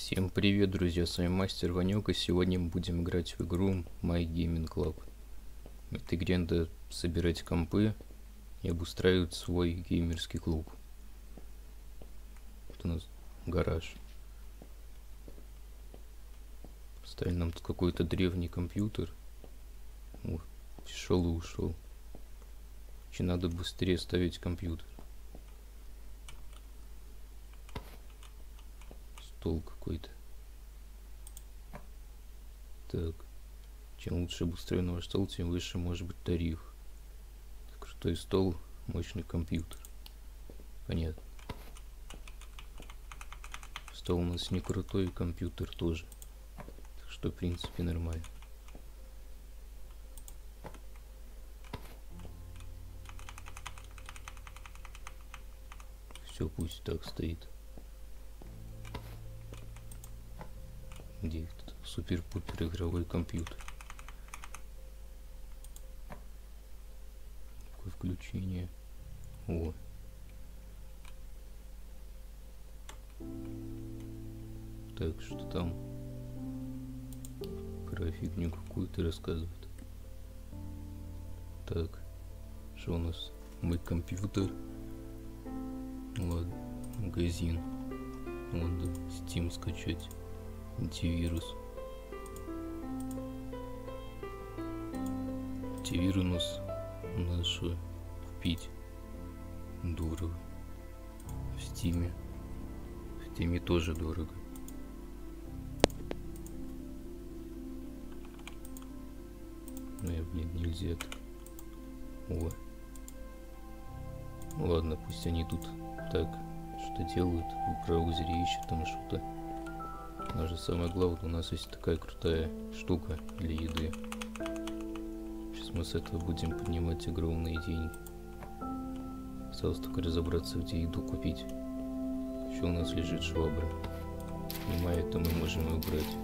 Всем привет, друзья, с вами Мастер Ванек, и сегодня мы будем играть в игру My Gaming Club. В этой игре надо собирать компы и обустраивать свой геймерский клуб. Вот у нас гараж. Поставили нам тут какой-то древний компьютер. Пришел и ушел. Че надо быстрее ставить компьютер. Стол какой-то. Так. Чем лучше обустроен ваш стол, тем выше может быть тариф. Крутой стол, мощный компьютер. Понятно. Стол у нас не крутой, компьютер тоже. Так что, в принципе, нормально. Все, пусть так стоит. Где этот супер-пупер игровой компьютер? Какое включение? О. Так, что там? Про фигню какую-то рассказывает. Так, что у нас? Мой компьютер. Ладно, магазин. Надо Steam скачать. Антивирус. Антивирус у нас что? Купить дорого. В Стиме тоже дорого. Блин, нельзя так. О. Ладно, пусть они тут так что делают в браузере, ищут там что-то. Но же самое главное, у нас есть такая крутая штука для еды. Сейчас мы с этого будем поднимать огромные деньги. Осталось только разобраться, где еду купить. Еще у нас лежит швабра. Понимаю, это мы можем и убрать.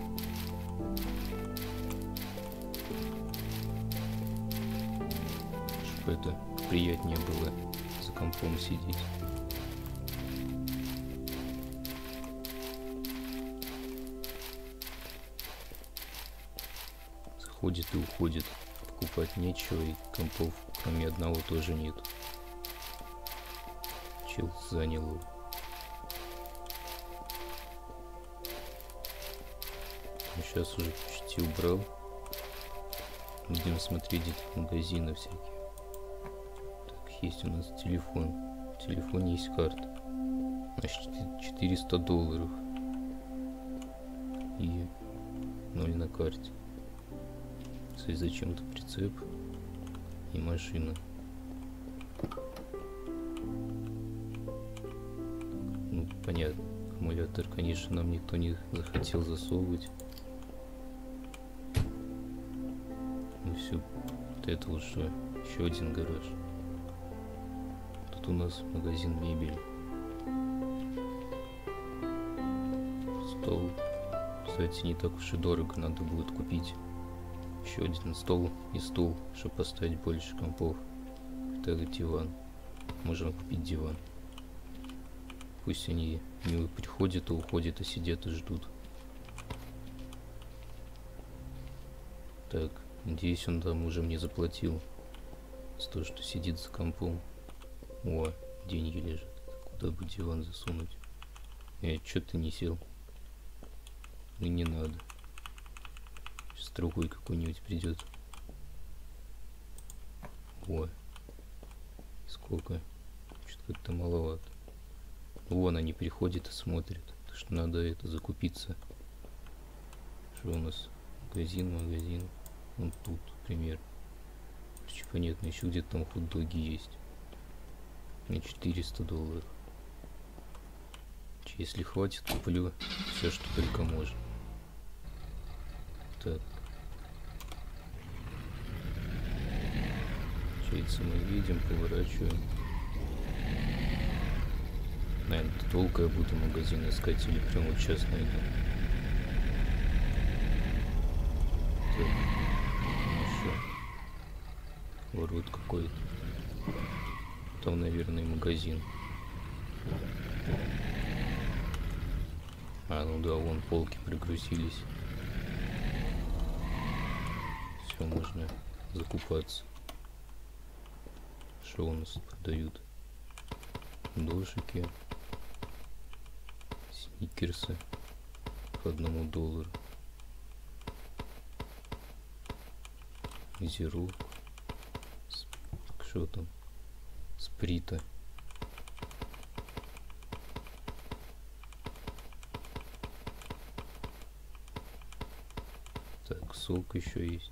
Чтобы это приятнее было за компом сидеть. Ходит и уходит, покупать нечего, и компов кроме одного тоже нет. Чел занял его. Сейчас уже почти убрал. Будем смотреть где-то магазины всякие. Так, есть у нас телефон. В телефоне есть карта. Значит, $400. И 0 на карте. Зачем-то прицеп и машина. Ну, понятно. Аккумулятор, конечно, нам никто не захотел засовывать. Ну все, вот это вот что? Еще один гараж. Тут у нас магазин мебели. Стол. Кстати, не так уж и дорого, надо будет купить еще один стол и стул, чтобы поставить больше компов. Это диван. Можем купить диван. Пусть они не приходят и уходят, а сидят и ждут. Так, надеюсь, он там уже мне заплатил за то, что сидит за компом. О, деньги лежат. Куда бы диван засунуть? Чё ты не сел? Ну не надо. Сейчас другой какой-нибудь придет. О, сколько? Что-то как-то маловато. Вон они приходят и смотрят. Так что надо это закупиться. Что у нас? Магазин. Вот тут, например. Очень понятно, еще где-то там хот-доги есть. На $400. Если хватит, куплю все, что только можно. Так. Яйца мы видим, поворачиваем. Наверное, долго я буду магазин искать или прямо вот сейчас найду. Так. Еще. Ворот какой-то. Там, наверное, магазин. А, ну да, вон полки пригрузились. Все, можно закупаться. Что у нас продают? Дожики, сникерсы по $1. Зиру. Что там? Сприта. Так, сок еще есть.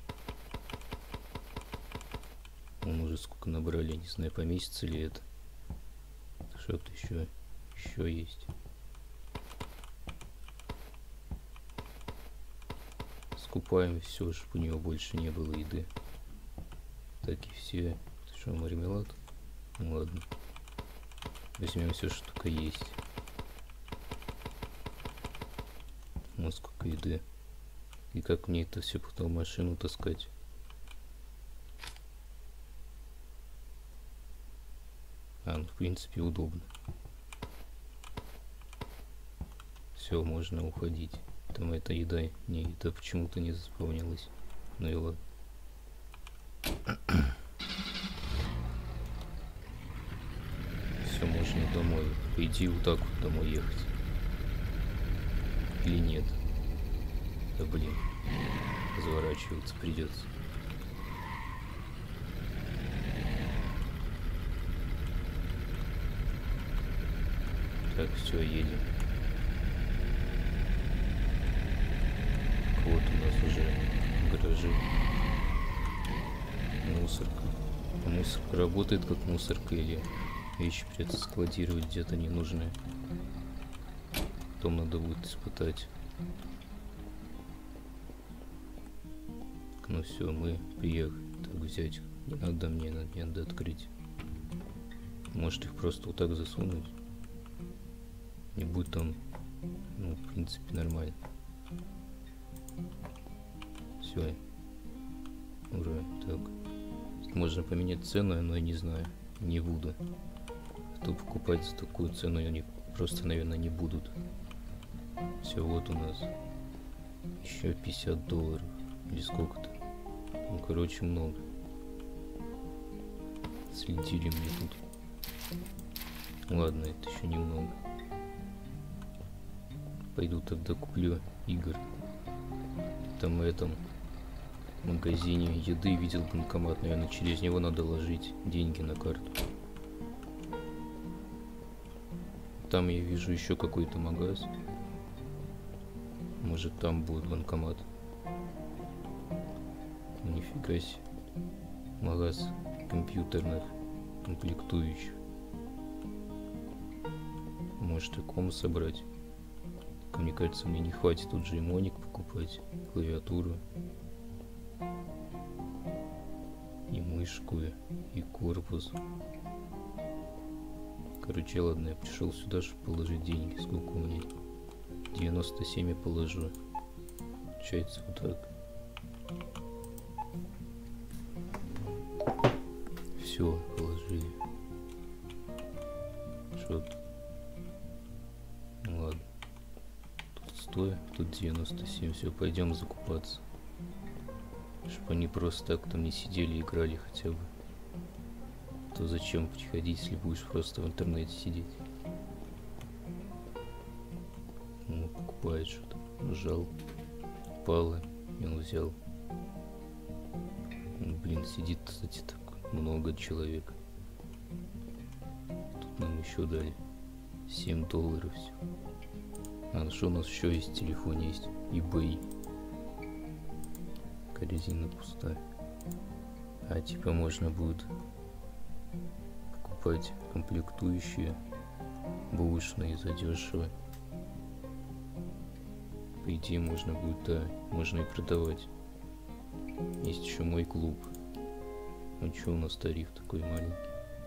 Он уже сколько набрали, не знаю, поместится ли это. Что-то еще есть. Скупаем все, чтобы у него больше не было еды. Так и все. Это что, мармелад? Ну ладно. Возьмем все, что только есть. Вот сколько еды. И как мне это все потом в машину таскать? А, ну в принципе удобно. Все, можно уходить. Там эта еда, не, еда почему-то не заполнилась. Ну и ладно. Все, можно домой. По идее, вот так вот домой ехать. Или нет? Да блин. Разворачиваться придется. Так, все, едем. Вот у нас уже гаражи. Мусорка. А мусорка работает как мусорка или вещи придется складировать где-то ненужные? Потом надо будет испытать. Ну все, мы приехали. Так, взять. Не надо мне, надо открыть. Может их просто вот так засунуть? Не будет там, ну, в принципе, нормально. Все. Ура. Так. Можно поменять цену, но я не знаю. Не буду. А то покупать за такую цену они просто, наверное, не будут. Все, вот у нас еще $50. Или сколько-то. Ну, короче, много. Следили мне тут. Ладно, это еще немного. Пойду тогда куплю игр. Там в этом магазине еды видел банкомат. Наверное, через него надо ложить деньги на карту. Там я вижу еще какой-то магаз. Может, там будет банкомат. Нифига себе. Магаз компьютерных комплектующих. Может, и ком собрать. Мне кажется, мне не хватит тут же и моник покупать, клавиатуру, и мышку, и корпус. Короче, ладно, я пришел сюда, чтобы положить деньги. Сколько у меня? 97 я положу. Получается вот так. Все, положили. Что-то. Ну ладно. Тут 100, тут 97. Все, пойдем закупаться. Чтобы они просто так там не сидели и играли хотя бы. То зачем приходить, если будешь просто в интернете сидеть? Ну, покупает что-то. Нажал. Упало. И он взял. Ну, блин, сидит, кстати, так много человек. Тут нам еще дали $7 все. А, ну что у нас еще есть в телефоне? Есть eBay. Корзина пустая. А типа можно будет покупать комплектующие бэушные задешево. По идее можно будет, да, можно и продавать. Есть еще мой клуб. Ну что у нас тариф такой маленький?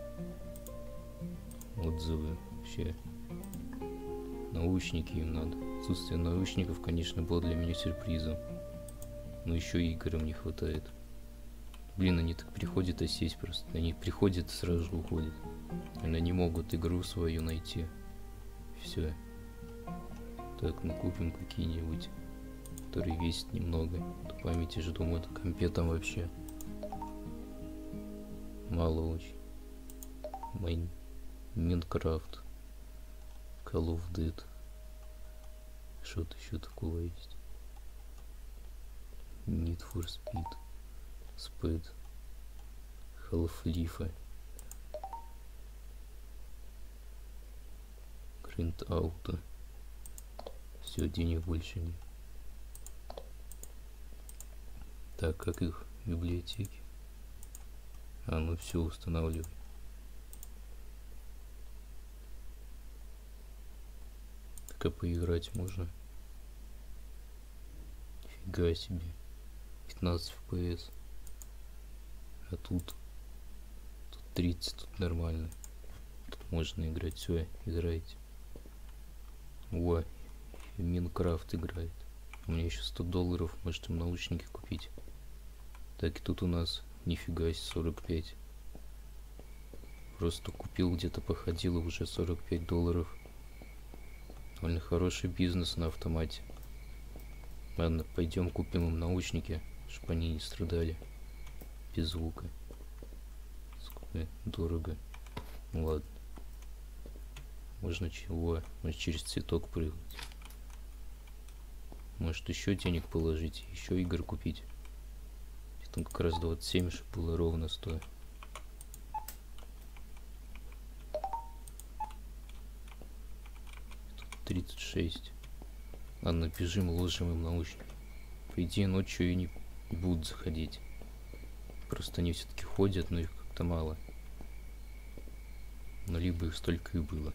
Отзывы вообще. Наушники им надо. Отсутствие наушников, конечно, было для меня сюрпризом. Но еще игр им не хватает. Блин, они так приходят, а сесть просто. Они приходят и сразу же уходят. Они не могут игру свою найти. Все. Так, ну купим какие-нибудь, которые весят немного. То памяти же, думаю, на компе там вообще мало очень. Minecraft, Call of Duty. Что-то еще такого есть. Need for Speed, Speed, Half-Life, Grand Auto. Все, денег больше нет. Так, как их в библиотеке? А, ну все, устанавливай. Так, а поиграть можно? Фига себе. 15 FPS. А тут 30, тут нормально. Тут можно играть. Все, играйте. О, Minecraft играет. У меня еще $100, может им наушники купить. Так, и тут у нас нифига себе 45. Просто купил, где-то походил, и уже $45. Довольно хороший бизнес на автомате. Ладно, пойдем купим им наушники, чтобы они не страдали без звука. Сколько дорого. Ну ладно. Можно чего? Может через цветок прыгнуть. Может еще денег положить, еще игр купить. Там как раз 27, чтобы было ровно 100. Тут 36. Ладно, бежим, ложим им наушники. По идее, ночью и не будут заходить. Просто они все-таки ходят, но их как-то мало. Но либо их столько и было.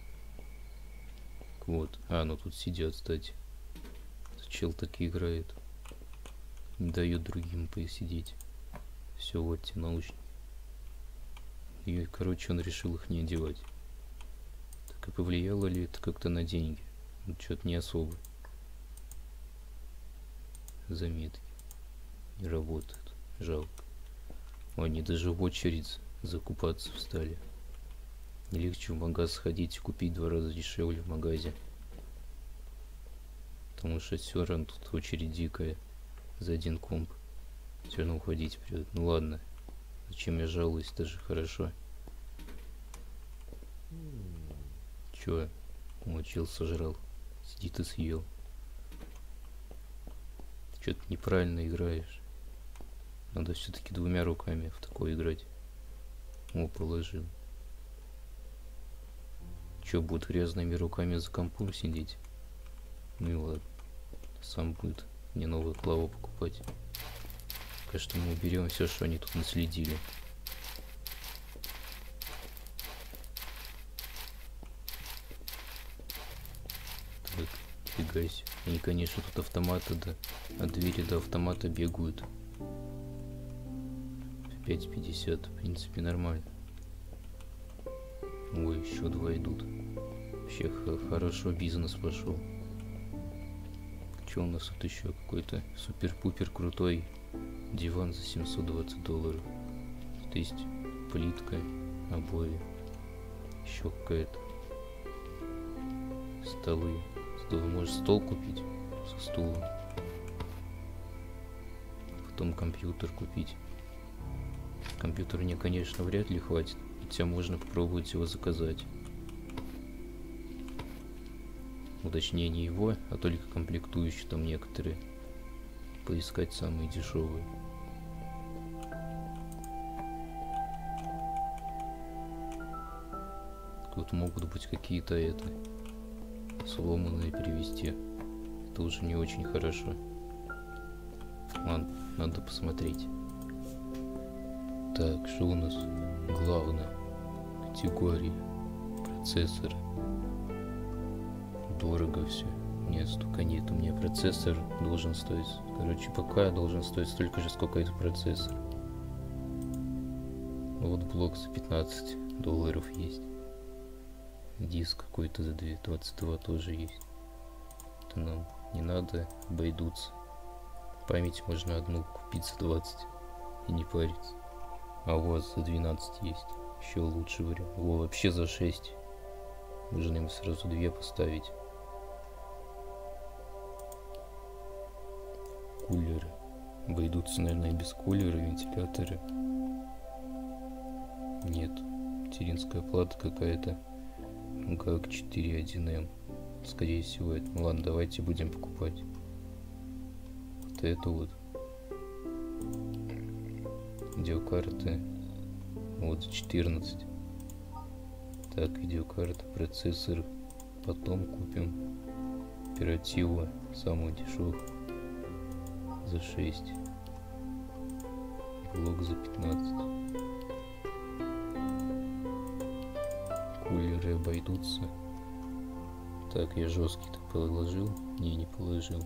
Вот. А, ну тут сидят, кстати. Чел так и играет. Не дает другим посидеть. Все, вот те наушники. И, короче, он решил их не одевать. Так и повлияло ли это как-то на деньги? Ну, что-то не особо. Заметки. Не работают. Жалко. Они даже в очередь закупаться встали. Не легче в магаз сходить и купить 2 раза дешевле в магазе. Потому что все равно тут очередь дикая. За один комп. Все равно уходить придет. Ну ладно. Зачем я жалуюсь? Даже хорошо. Чё? Чел сожрал. Сидит и съел. Чё-то неправильно играешь. Надо все-таки 2 руками в такое играть. О, положил. Чё, будет грязными руками за компом сидеть? Ну и ладно. Сам будет мне новую клаву покупать. Пока что мы уберем все, что они тут наследили. Так, фига себе. Они, конечно, тут автоматы от двери до автомата бегают. 5,50, в принципе, нормально. Ой, еще 2 идут. Вообще хорошо бизнес пошел. Что у нас тут еще? Какой-то супер-пупер крутой диван за $720. Тут есть плитка, обои. Еще какая-то. Столы. Можешь стол купить со стулом. Потом компьютер купить. Компьютер мне, конечно, вряд ли хватит. Хотя можно попробовать его заказать. Ну, точнее, не его, а только комплектующие там некоторые. Поискать самые дешевые. Тут могут быть какие-то сломанные привезти. Это уже не очень хорошо. Ладно, надо посмотреть. Так, что у нас главное? Категории. Процессор. Дорого все. Нет, столько нет. У меня процессор должен стоить. Короче, пока должен стоить столько же, сколько это процессор. Вот блок за $15 есть. Диск какой-то за 22 тоже есть. Это нам не надо, обойдутся. Память можно одну купить за 20 и не париться. А у вас за 12 есть. Еще лучше вариант. Во, вообще за 6. Можно им сразу 2 поставить. Кулеры. Обойдутся, наверное, без кулера, вентиляторы. Нет. Материнская плата какая-то. ГАК 4.1М. Скорее всего это. Ну ладно, давайте будем покупать. Вот это вот. Видеокарты. Вот 14. Так, видеокарта, процессор. Потом купим. Оперативу. Самую дешевую. За 6. Блок за 15. Кулеры обойдутся. Так, я жесткий-то положил? Не положил.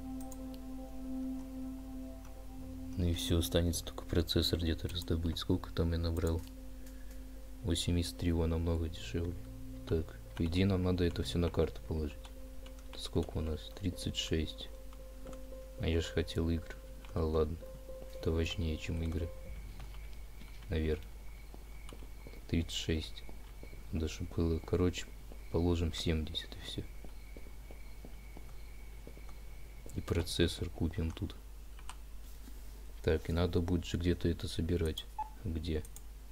Ну и все, останется только процессор где-то раздобыть. Сколько там я набрал? 83, его намного дешевле. Так, по идее нам надо это все на карту положить. Сколько у нас? 36. А я же хотел игр. А ладно, это важнее, чем игры. Наверное. 36. Да, чтобы было, короче, положим 70 и все. И процессор купим тут. Так, и надо будет же где-то это собирать. Где?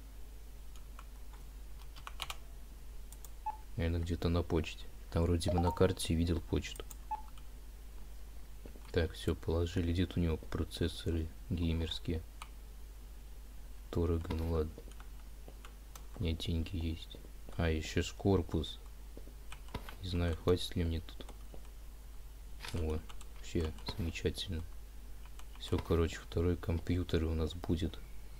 Наверное, где-то на почте. Там вроде бы на карте видел почту. Так, все, положили. Где-то у него процессоры геймерские. Дорого, ну ладно. У меня деньги есть. А, еще ж корпус. Не знаю, хватит ли мне тут. О, вообще замечательно. Все, короче, второй компьютер у нас будет.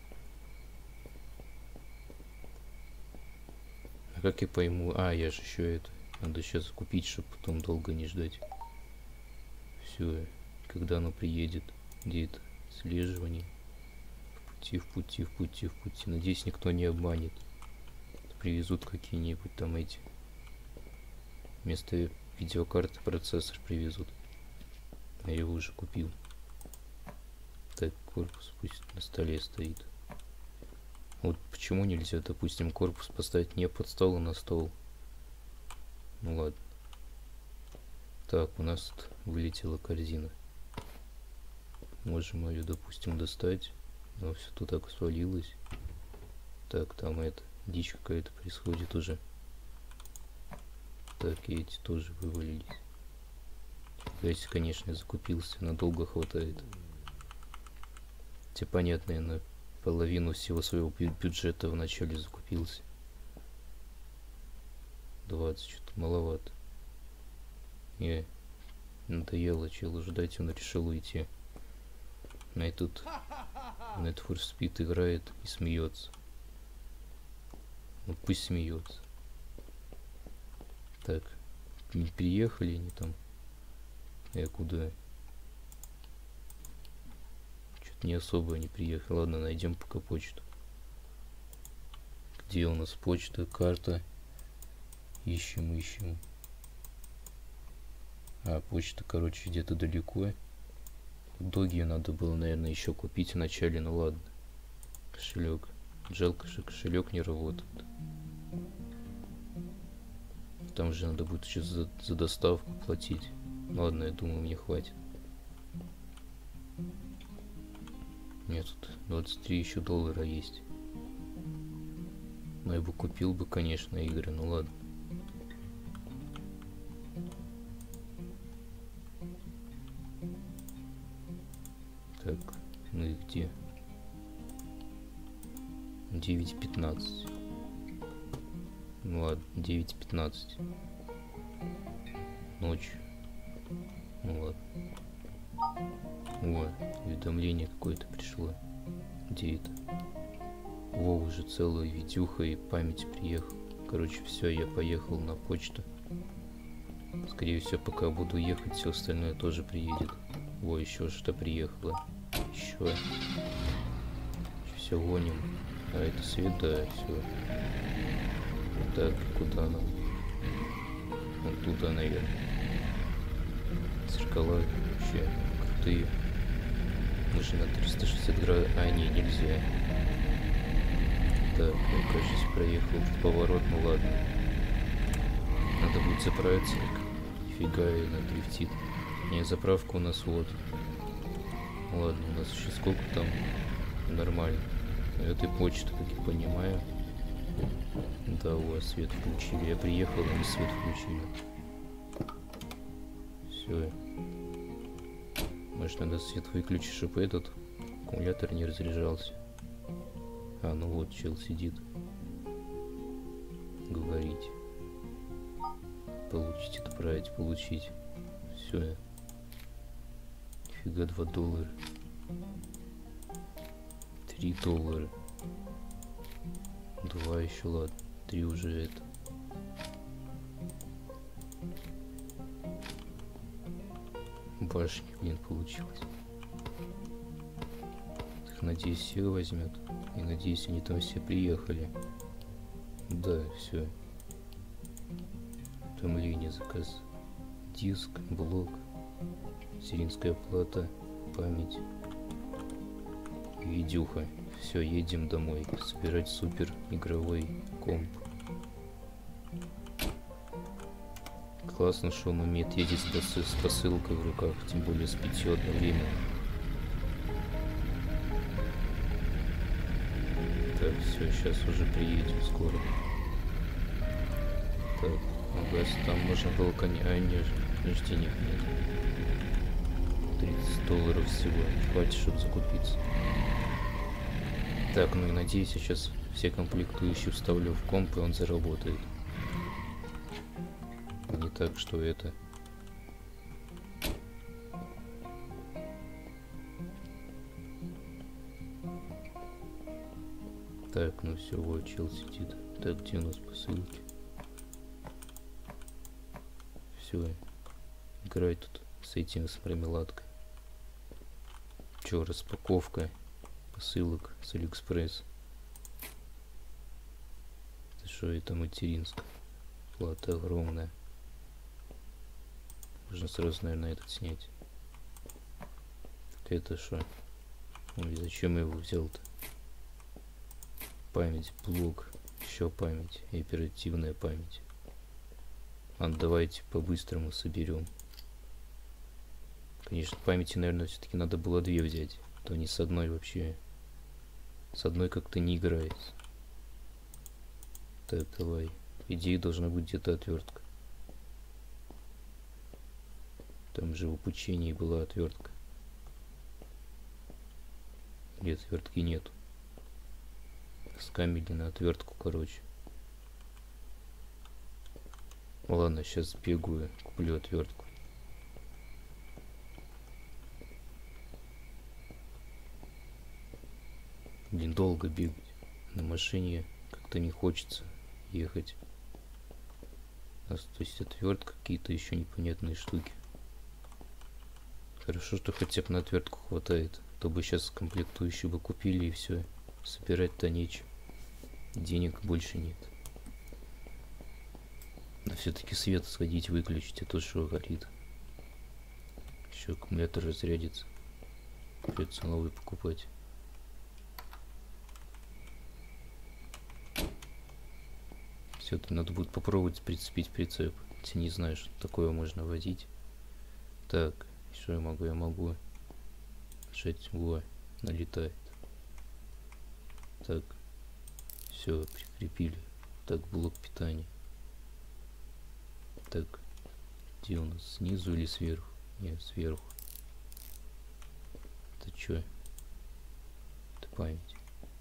А как я пойму? А, я же еще это. Надо сейчас купить, чтобы потом долго не ждать. Все, когда оно приедет. Где это? Отслеживание. В пути. Надеюсь, никто не обманет. Привезут какие-нибудь там эти. Вместо видеокарты процессор привезут. А я его уже купил. Так, корпус пусть на столе стоит. Вот почему нельзя, допустим, корпус поставить не под стол, а на стол? Ну ладно. Так, у нас тут вылетела корзина. Можем ее, допустим, достать. Но все тут так свалилось. Так, там это, дичь какая-то происходит уже. Так, и эти тоже вывалились. Если, конечно, я закупился, надолго хватает. Хотя, понятно, я на половину всего своего бюджета вначале закупился. 20, что-то маловато. Не, надоело челу ждать, он решил уйти. На этот Need for Speed играет и смеется. Ну пусть смеется. Так, не приехали они там? Я куда? Что-то не особо не приехал. Ладно, найдем пока почту. Где у нас почта, карта? Ищем. А, почта, короче, где-то далеко. Доги надо было, наверное, еще купить вначале, ну ладно. Кошелек. Жалко, что кошелек не работает. Там же надо будет еще за доставку платить. Ладно, я думаю, мне хватит. У меня тут 23 еще доллара есть. Но я бы купил бы, конечно, игры, ну ладно. Так, ну и где? 9:15. Ну ладно, 9:15. Ночь. Ну ладно. О, уведомление какое-то пришло. Где это? Во, уже целая видюха и память приехал. Короче, все, я поехал на почту. Скорее всего, пока буду ехать, все остальное тоже приедет. Во, еще что приехало. Еще. Все гоним. А это свет, да, все. Так, куда нам? Вот туда, наверное. Зеркала вообще крутые. Мы же на 360 градусов. А, не, нельзя. Так, я, кажется, проехал этот поворот, ну ладно. Надо будет заправиться. Нифига, она дрифтит. Не, заправка у нас вот. Ладно, у нас еще сколько там? Нормально. Этой почты, как я понимаю. Да, у вас свет включили. Я приехал, они свет включили. Все. Может, надо свет выключить, чтобы этот аккумулятор не разряжался. А, ну вот, чел сидит. Говорить. Получить, отправить, получить. Все. Нифига, $2. $3. 2 еще, ладно. 3 уже это. Башня, блин, получилось. Так, надеюсь, все возьмет. И надеюсь, они там все приехали. Да, все. Утомление, заказ. Диск, блок. Серийная плата, память. Видюха. Все, едем домой. Собирать супер игровой комп. Классно, что он умеет ездить с посылкой в руках, тем более с 5 одновременно. Так, все, сейчас уже приедем скоро. Так, ага, там можно было, конечно, денег нет. $30 всего, хватит, чтобы закупиться. Так, ну и надеюсь, я сейчас все комплектующие вставлю в комп, и он заработает. Не так, что это... Так, ну все, вот чел сидит. Так, где у нас посылки? Все, играй тут с этим, с мармеладкой. Че, распаковка посылок с Алиэкспресс. Это что, это материнская? Плата огромная. Можно сразу, наверное, этот снять. Так это что? Ой, зачем я его взял-то? Память, блок, еще память и оперативная память. Ладно, давайте по-быстрому соберем. Конечно, памяти, наверное, все-таки надо было 2 взять. А то не с одной вообще. С одной как-то не играется. Так, давай. По идее, должна быть где-то отвертка. Там же в обучении была отвертка. Или отвертки нету. Скамили на отвертку, короче. Ладно, сейчас бегаю, куплю отвертку. Блин, долго бегать. На машине как-то не хочется ехать. То есть отвертка, какие-то еще непонятные штуки. Хорошо, что хотя бы на отвертку хватает. А то бы сейчас комплектующие бы купили и все. Собирать-то нечего. Денег больше нет. Да все-таки свет сходить, выключить, а то что горит. Еще аккумулятор разрядится. Придется новый покупать. Все-таки надо будет попробовать прицепить прицеп. Хотя не знаю, что такое можно водить. Так, что я могу? Я могу нажать, во, налетает. Так, все, прикрепили. Так, блок питания. Так, где у нас? Снизу или сверху? Нет, сверху. Это что? Это память.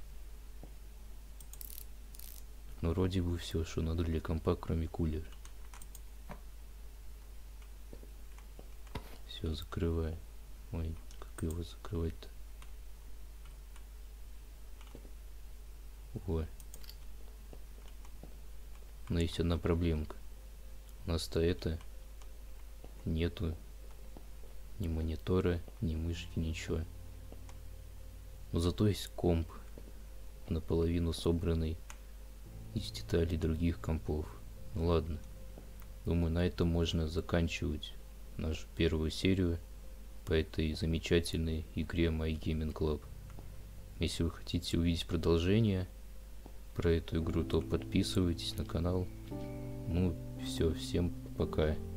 Ну, вроде бы все, что надо для компа, кроме кулера. Все, закрываем. Ой, как его закрывать-то? Ой. Но есть одна проблемка. У нас-то это нету ни монитора, ни мышки, ничего. Но зато есть комп, наполовину собранный из деталей других компов. Ну ладно. Думаю, на этом можно заканчивать нашу первую серию по этой замечательной игре My Gaming Club. Если вы хотите увидеть продолжение про эту игру, то подписывайтесь на канал. Ну, все, всем пока.